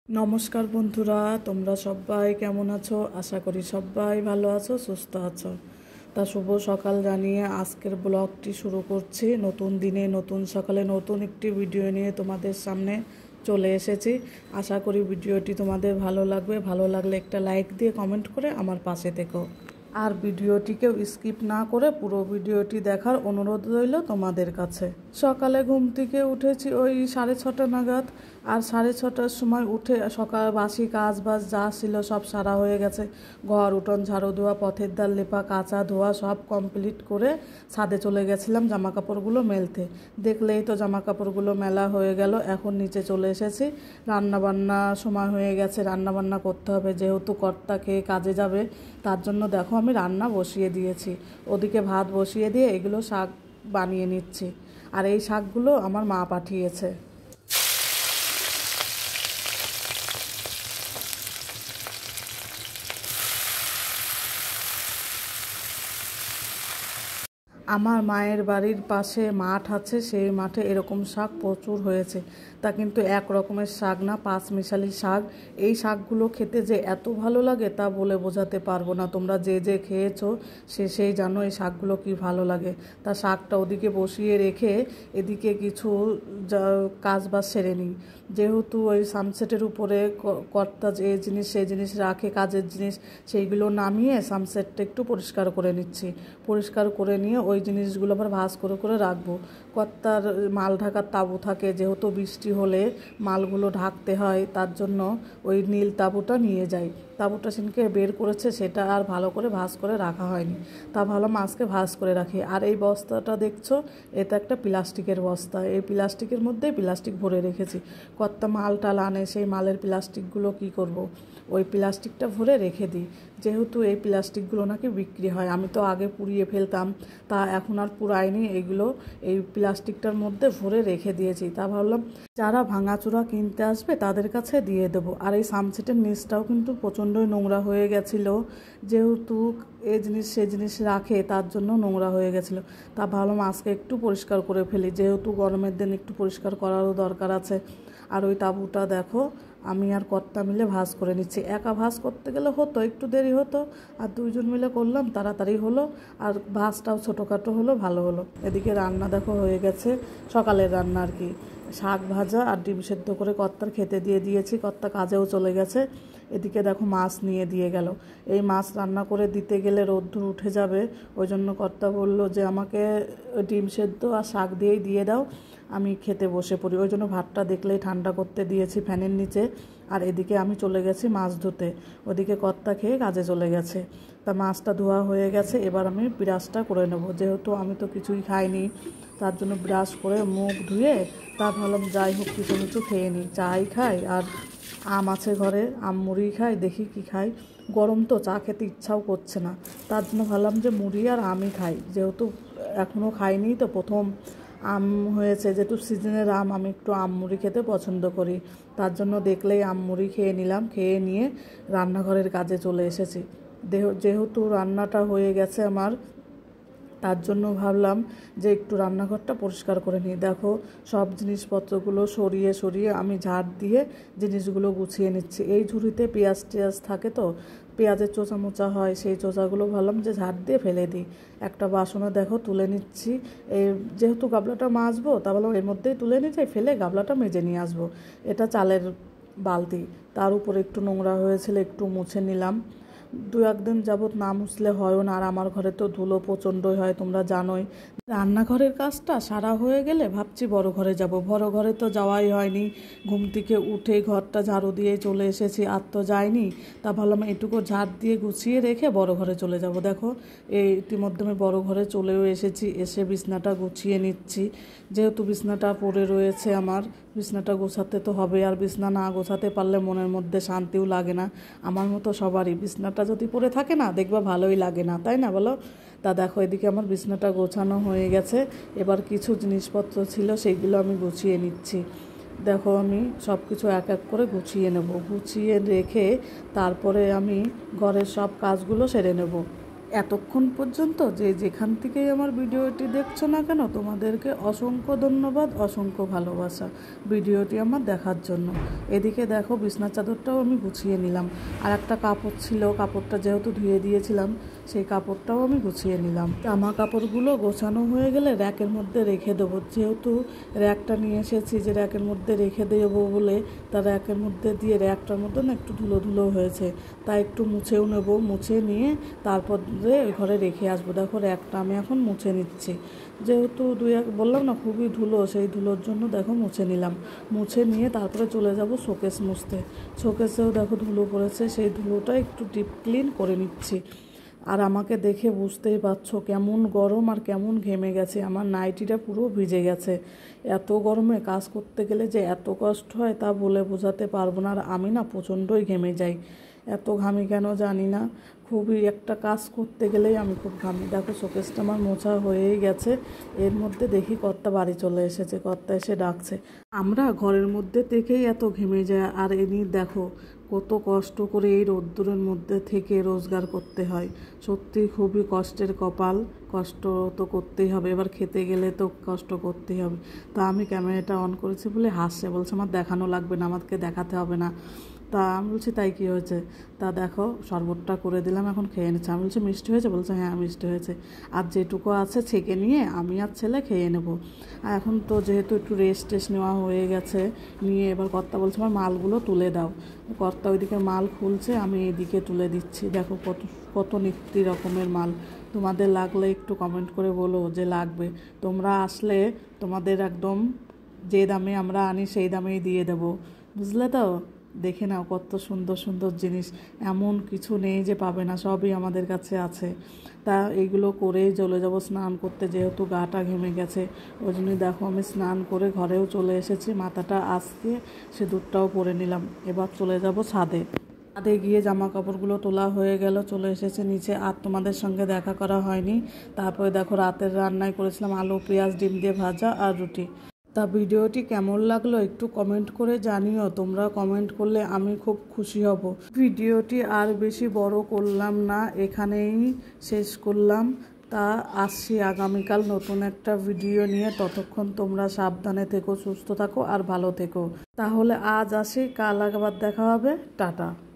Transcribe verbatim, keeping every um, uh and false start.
নমস্কার বন্ধুরা, তোমরা সবাই কেমন আছো? আশা করি সবাই ভালো আছো, সুস্থ আছো। তা শুভ সকাল জানিয়ে আজকের ব্লগটি শুরু করছি। নতুন দিনে নতুন সকালে নতুন একটি ভিডিও নিয়ে তোমাদের সামনে চলে এসেছি। আশা করি ভিডিওটি তোমাদের ভালো লাগবে। ভালো লাগলে একটা লাইক দিয়ে কমেন্ট করে আমার পাশে থেকো। আর ভিডিওটিকেও স্কিপ না করে পুরো ভিডিওটি দেখার অনুরোধ রইল তোমাদের কাছে। সকালে ঘুম থেকে উঠেছি ওই সাড়ে ছটা নাগাদ। আর সাড়ে ছটার সময় উঠে সকাল বাসি কাজ বাজ যা ছিল সব সারা হয়ে গেছে। ঘর উঠোন ঝাড়ু দেওয়া, পথের ডাল লেপা, কাঁচা ধোয়া সব কমপ্লিট করে ছাদে চলে গেছিলাম জামা কাপড়গুলো মেলতে। দেখলেই তো জামা কাপড়গুলো মেলা হয়ে গেল। এখন নিচে চলে এসেছি। রান্নাবান্না সময় হয়ে গেছে, রান্নাবান্না করতে হবে, যেহেতু কর্তা খেয়ে কাজে যাবে। তার জন্য দেখো আমি রান্না বসিয়ে দিয়েছি। ওদিকে ভাত বসিয়ে দিয়ে এগুলো শাক বানিয়ে নিচ্ছি। আর এই শাকগুলো আমার মা পাঠিয়েছে। আমার মায়ের বাড়ির পাশে মাঠ আছে, সেই মাঠে এরকম শাক প্রচুর হয়েছে। তা কিন্তু এক রকমের শাক না, পাঁচমিশালি শাক। এই শাকগুলো খেতে যে এত ভালো লাগে তা বলে বোঝাতে পারবো না। তোমরা যে যে খেয়েছো সে সেই জানো এই শাকগুলো কি ভালো লাগে। তা শাকটা ওদিকে বসিয়ে রেখে এদিকে কিছু কাজ বাজ সেরে নিই। যেহেতু ওই সানসেটের উপরে কর্তা যে জিনিস সেই জিনিস রাখে, কাজের জিনিস, সেইগুলো নামিয়ে সানসেটটা একটু পরিষ্কার করে নিচ্ছি। পরিষ্কার করে নিয়ে ওই জিনিসগুলো আবার ভাঁজ করে করে রাখবো। কর্তার মাল ঢাকার তাঁবু থাকে, যেহেতু বৃষ্টি হলে মালগুলো ঢাকতে হয়, তার জন্য ওই নীল তাঁবুটা নিয়ে যাই। তাঁবুটা সেদিনকে বের করেছে, সেটা আর ভালো করে ভাঁজ করে রাখা হয়নি। তা ভালো মাছকে ভাঁজ করে রাখি। আর এই বস্তাটা দেখছো, এটা একটা প্লাস্টিকের বস্তা। এই প্লাস্টিকের মধ্যে প্লাস্টিক ভরে রেখেছি। কর্তা মাল টাল আনে, সেই মালের প্লাস্টিকগুলো কি করব, ওই প্লাস্টিকটা ভরে রেখে দিই। যেহেতু এই প্লাস্টিকগুলো নাকি বিক্রি হয়, আমি তো আগে পুড়িয়ে ফেলতাম, তা এখন আর পুরাইনি। এগুলো এই প্লাস্টিকটার মধ্যে ভরে রেখে দিয়েছি। তা ভাবলাম যারা ভাঙাচোরা কিনতে আসবে তাদের কাছে দিয়ে দেবো। আর এই সানসেটের নিচটাও কিন্তু প্রচণ্ডই নোংরা হয়ে গেছিলো। যেহেতু এ জিনিস সে জিনিস রাখে, তার জন্য নোংরা হয়ে গেছিলো। তা ভাবলাম আজকে একটু পরিষ্কার করে ফেলি, যেহেতু গরমের দিন একটু পরিষ্কার করারও দরকার আছে। আর ওই তাঁবুটা দেখো আমি আর কর্তা মিলে ভাঁজ করে নিচ্ছি। একা ভাঁজ করতে গেলে হতো একটু দেরি হতো, আর দুইজন মিলে করলাম, তাড়াতাড়ি হলো। আর ভাঁজটাও ছোটোখাটো হলো, ভালো হলো। এদিকে রান্না দেখো হয়ে গেছে, সকালের রান্না আর কি। শাক ভাজা আর ডিম সেদ্ধ করে কর্তার খেতে দিয়ে দিয়েছি, কর্তা কাজেও চলে গেছে। এদিকে দেখো মাছ নিয়ে দিয়ে গেল। এই মাছ রান্না করে দিতে গেলে রোদ্দুর উঠে যাবে, ওই জন্য কর্তা বলল যে আমাকে ডিম সেদ্ধ আর শাক দিয়েই দিয়ে দাও, আমি খেতে বসে পড়ি। ওই জন্য ভাতটা দেখলেই ঠান্ডা করতে দিয়েছি ফ্যানের নিচে। আর এদিকে আমি চলে গেছি মাছ ধুতে। ওদিকে কর্তা খেয়ে কাজে চলে গেছে। তা মাছটা ধোয়া হয়ে গেছে, এবার আমি ব্রাশটা করে নেব। যেহেতু আমি তো কিছুই খাইনি, তার জন্য ব্রাশ করে মুখ ধুয়ে তা ভাবলাম যাই হোক কিছু কিছু খেয়ে নিই। চাই খাই আর আম আছে ঘরে, আম মুড়ি খাই, দেখি কি খাই। গরম তো, চা খেতে ইচ্ছাও করছে না, তার জন্য ভাবলাম যে মুড়ি আর আমই খাই। যেহেতু এখনও খাইনি, তো প্রথম আম হয়েছে, যেহেতু সিজনের আম, আমি একটু আম মুড়ি খেতে পছন্দ করি। তার জন্য দেখলেই আম মুড়ি খেয়ে নিলাম। খেয়ে নিয়ে রান্নাঘরের কাজে চলে এসেছি। দেহ যেহেতু রান্নাটা হয়ে গেছে আমার, তার জন্য ভাবলাম যে একটু রান্নাঘরটা পরিষ্কার করে নিই। দেখো সব জিনিসপত্রগুলো সরিয়ে সরিয়ে আমি ঝাড় দিয়ে জিনিসগুলো গুছিয়ে নিচ্ছি। এই ঝুড়িতে পেঁয়াজ টেয়াজ থাকে, তো পেঁয়াজের চোচা মোচা হয়, সেই চোচাগুলো ভাবলাম যে ঝাড় দিয়ে ফেলে দিই। একটা বাসনে দেখো তুলে নিচ্ছি। এই যেহেতু গাবলাটা মাজবো, তা ভাবলাম এর মধ্যেই তুলে নিয়ে যাই, ফেলে গাবলাটা মেজে নিয়ে আসবো। এটা চালের বালতি, তার উপরে একটু নোংরা হয়েছিল, একটু মুছে নিলাম। দু একদিন যাবৎ না মুছলে হয়ও না। আর আমার ঘরে তো ধুলো প্রচণ্ডই হয়, তোমরা জানোই। রান্নাঘরের কাজটা সারা হয়ে গেলে ভাবছি বড় ঘরে যাব। বড় ঘরে তো যাওয়াই হয়নি। ঘুম থেকে উঠে ঘরটা ঝাড়ু দিয়ে চলে এসেছি, আর তো যাইনি। তা ভাবলাম এটুকু ঝাড় দিয়ে গুছিয়ে রেখে বড় ঘরে চলে যাব। দেখো এই ইতিমধ্যে আমি বড় ঘরে চলেও এসেছি। এসে বিছনাটা গুছিয়ে নিচ্ছি। যেহেতু বিছনাটা পড়ে রয়েছে আমার, বিছনাটা গোছাতে তো হবে। আর বিছনা না গোছাতে পারলে মনের মধ্যে শান্তিও লাগে না। আমার মতো সবারই বিছনাটা যদি পড়ে থাকে না, দেখবা ভালোই লাগে না, তাই না বলো? তা দেখো এদিকে আমার বিছনাটা গোছানো হয়ে গেছে। এবার কিছু জিনিসপত্র ছিল, সেইগুলো আমি গুছিয়ে নিচ্ছি। দেখো আমি সব কিছু এক এক করে গুছিয়ে নেব। গুছিয়ে রেখে তারপরে আমি ঘরের সব কাজগুলো সেরে নেব। এতক্ষণ পর্যন্ত যে যেখান থেকেই আমার ভিডিওটি দেখছো না কেন, তোমাদেরকে অসংখ্য ধন্যবাদ, অসংখ্য ভালোবাসা ভিডিওটি আমার দেখার জন্য। এদিকে দেখো বিছনার চাদরটাও আমি গুছিয়ে নিলাম, আর একটা কাপড় ছিল, কাপড়টা যেহেতু ধুয়ে দিয়েছিলাম সেই কাপড়টাও আমি গুছিয়ে নিলাম। জামা কাপড়গুলো গোছানো হয়ে গেলে র্যাকের মধ্যে রেখে দেবো, যেহেতু র্যাকটা নিয়ে এসেছি যে র্যাকের মধ্যে রেখে দেবো বলে, তার র্যাকের মধ্যে দিয়ে র্যাকটার মধ্যে না একটু ধুলো ধুলো হয়েছে, তাই একটু মুছেও নেবো, মুছে নিয়ে তারপর ওই ঘরে রেখে আসবো। দেখো র্যাকটা আমি এখন মুছে নিচ্ছি, যেহেতু দুই এক বললাম না খুবই ধুলো, সেই ধুলোর জন্য দেখো মুছে নিলাম। মুছে নিয়ে তারপরে চলে যাব শোকেস মুছতে। শোকেসেও দেখো ধুলো পড়েছে, সেই ধুলোটা একটু ডিপ ক্লিন করে নিচ্ছি। আর আমাকে দেখে বুঝতেই পারছো কেমন গরম আর কেমন ঘেমে গেছে, আমার নাইটিটা পুরো ভিজে গেছে। এত গরমে কাজ করতে গেলে যে এত কষ্ট হয় তা বলে বোঝাতে পারবো না। আর আমি না প্রচণ্ডই ঘেমে যাই, এত ঘামি কেন জানি না, খুবই একটা কাজ করতে গেলেই আমি খুব ঘামি। দেখো শোকেসটা আমার মোছা হয়েই গেছে, এর মধ্যে দেখি কর্তা বাড়ি চলে এসেছে, কর্তা এসে ডাকছে। আমরা ঘরের মধ্যে থেকেই এত ঘেমে যায়, আর এমনি দেখো কত কষ্ট করে এই রোদ্দুরের মধ্যে থেকে রোজগার করতে হয়। সত্যি খুবই কষ্টের কপাল, কষ্ট তো করতেই হবে, এবার খেতে গেলে তো কষ্ট করতেই হবে। তা আমি ক্যামেরাটা অন করেছি বলে হাসছে, বলছে আমার দেখানো লাগবে না, আমাকে দেখাতে হবে না। তা আমি বলছি তাই কী হয়েছে, তা দেখো শরবতটা করে দিলাম, এখন খেয়ে নিচ্ছে। আমি বলছি মিষ্টি হয়েছে, বলছে হ্যাঁ মিষ্টি হয়েছে, আর যেটুকু আছে ছেঁকে নিয়ে আমি আর ছেলে খেয়ে নেব। আর এখন তো যেহেতু একটু রেস্ট টেস্ট নেওয়া হয়ে গেছে, নিয়ে এবার কর্তা বলছে আমার মালগুলো তুলে দাও। কর্তা ওইদিকে মাল খুলছে, আমি এইদিকে তুলে দিচ্ছি। দেখো কত কত নিত্য রকমের মাল, তোমাদের লাগলে একটু কমেন্ট করে বলো যে লাগবে। তোমরা আসলে তোমাদের একদম যে দামে আমরা আনি সেই দামেই দিয়ে দেবো, বুঝলে তো। দেখে নাও কত সুন্দর সুন্দর জিনিস, এমন কিছু নেই যে পাবে না, সবই আমাদের কাছে আছে। তা এইগুলো করেই চলে যাব স্নান করতে, যেহেতু গাটা ঘেমে গেছে। ওই জন্যই দেখো আমি স্নান করে ঘরেও চলে এসেছি, মাথাটা আজকে সিঁদুরটাও পরে নিলাম। এবার চলে যাব ছাদে। ছাদে গিয়ে জামা কাপড়গুলো তোলা হয়ে গেল, চলে এসেছে নিচে, আর তোমাদের সঙ্গে দেখা করা হয়নি। তারপরে দেখো রাতের রান্নায় করেছিলাম আলু পেঁয়াজ ডিম দিয়ে ভাজা আর রুটি। তা ভিডিওটি কেমন লাগলো একটু কমেন্ট করে জানিও, তোমরা কমেন্ট করলে আমি খুব খুশি হব। ভিডিওটি আর বেশি বড় করলাম না, এখানেই শেষ করলাম। তা আসছি আগামীকাল নতুন একটা ভিডিও নিয়ে, ততক্ষণ তোমরা সাবধানে থেকো, সুস্থ থাকো আর ভালো থেকো। তাহলে আজ আসি, কাল আবার দেখা হবে, টাটা।